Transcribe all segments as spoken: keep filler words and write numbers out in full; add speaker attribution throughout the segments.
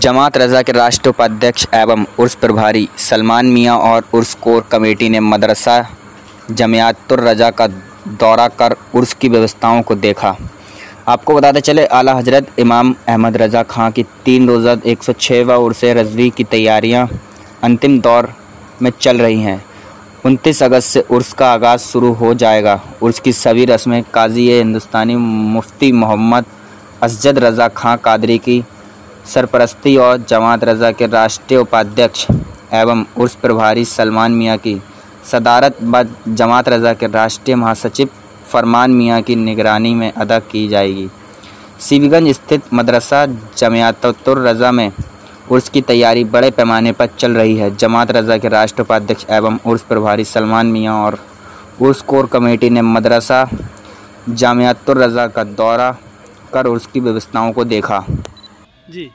Speaker 1: जमात रज़ा के राष्ट्रीय उपाध्यक्ष एवं उर्स प्रभारी सलमान मियां और उर्स कोर कमेटी ने मदरसा जमियातुर रज़ा का दौरा कर उर्स की व्यवस्थाओं को देखा। आपको बताते चले, आला हजरत इमाम अहमद रज़ा खां की तीन रोज़ा एक सौ छहवां उर्स रज़वी की तैयारियां अंतिम दौर में चल रही हैं। उनतीस अगस्त से उर्स का आगाज़ शुरू हो जाएगा। उर्स की सभी रस्में काजी हिंदुस्तानी मुफ्ती मोहम्मद असजद रज़ा खां कादरी की सरपरस्ती और जमात रज़ा के राष्ट्रीय उपाध्यक्ष एवं उर्स प्रभारी सलमान मियां की सदारत व जमात रज़ा के राष्ट्रीय महासचिव फरमान मियां की निगरानी में अदा की जाएगी। सीबीगंज स्थित मदरसा जमियातुर रज़ा में उर्स की तैयारी बड़े पैमाने पर चल रही है। जमात रज़ा के राष्ट्रीय उपाध्यक्ष एवं उर्स प्रभारी सलमान मियां और उर्स कोर कमेटी ने मदरसा जमियातुर रज़ा का दौरा कर उर्स की व्यवस्थाओं को देखा।
Speaker 2: जी,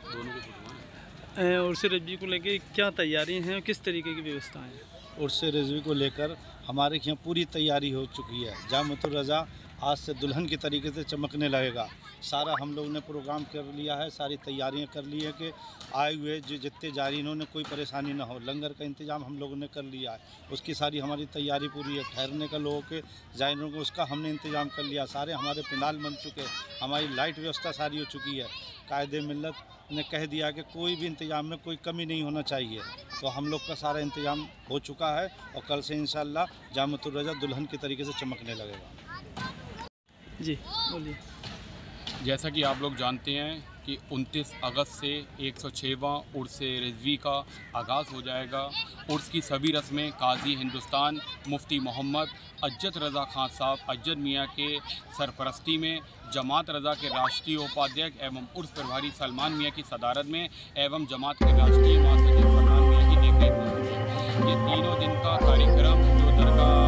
Speaker 2: उर्स रज़वी को लेकर क्या तैयारियां हैं और किस तरीके की व्यवस्था है?
Speaker 3: उर्स रज़वी को लेकर हमारे यहाँ पूरी तैयारी हो चुकी है। जमियातुर रज़ा आज से दुल्हन की तरीके से चमकने लगेगा। सारा हम लोग ने प्रोग्राम कर लिया है, सारी तैयारियां कर ली है कि आए हुए जो जितने जा रही इन्होंने कोई परेशानी ना हो। लंगर का इंतजाम हम लोगों ने कर लिया है, उसकी सारी हमारी तैयारी पूरी है। ठहरने का लोगों के जाइनों को उसका हमने इंतजाम कर लिया। सारे हमारे पंडाल बन चुके, हमारी लाइट व्यवस्था सारी हो चुकी है। कायदे मिल्लत ने कह दिया कि कोई भी इंतजाम में कोई कमी नहीं होना चाहिए, तो हम लोग का सारा इंतजाम हो चुका है और कल से इंशाअल्लाह जमियातुर रज़ा दुल्हन के तरीके से चमकने लगेगा।
Speaker 2: जी बोलिए।
Speaker 4: जैसा कि आप लोग जानते हैं कि उनतीस अगस्त से एक सौ छहवां उर्स रज़वी का आगाज़ हो जाएगा। उर्स की सभी रस्में काजी हिंदुस्तान मुफ्ती मोहम्मद असजद रज़ा खां साहब असजद मियां के सरपरस्ती में जमात रज़ा के राष्ट्रीय उपाध्यक्ष एवं उर्स प्रभारी सलमान मियां की सदारत में एवं जमात के राष्ट्रीय महासचिव फरमान मियां की देखरेख में ये तीनों दिन का कार्यक्रम जो दरगाह